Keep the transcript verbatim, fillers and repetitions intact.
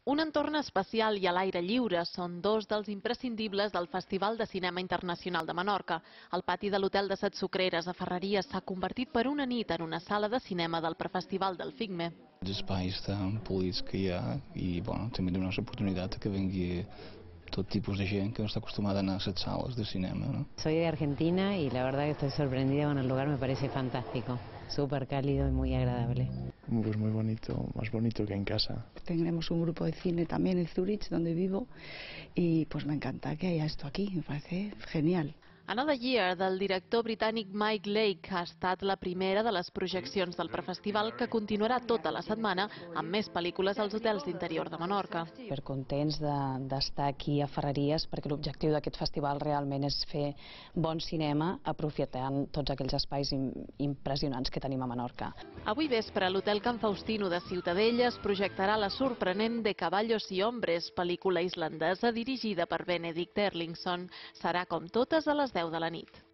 Un entorn especial i a l'aire lliure són dos dels imprescindibles del Festival de Cinema Internacional de Menorca. El pati de l'Hotel de Set Sucreres a Ferreries s'ha convertit per una nit en una sala de cinema del prefestival del FICME. Els espais tan polits que hi ha i bueno, també donar l'oportunitat que vengui tot tipus de gent que no està acostumada a anar a les sales de cinema, ¿no? Soy de Argentina y la verdad que estoy sorprendida con el lugar, me parece fantástico, súper cálido y muy agradable. Pues muy bonito, más bonito que en casa. Tendremos un grupo de cine también en Zurich, donde vivo, y pues me encanta que haya esto aquí, me parece genial. Another Year, del director britànic Mike Lake, ha estat la primera de les projeccions del prefestival que continuarà tota la setmana amb més pel·lícules als hotels d'interior de Menorca. Per contents d'estar aquí a Ferreries perquè l'objectiu d'aquest festival realment és fer bon cinema aprofitant tots aquells espais impressionants que tenim a Menorca. Avui vespre l'Hotel Can Faustino de Ciutadella es projectarà la sorprenent De Caballos y Hombres, pel·lícula islandesa dirigida per Benedict Erlingsson. Serà com totes a les deu de la nit.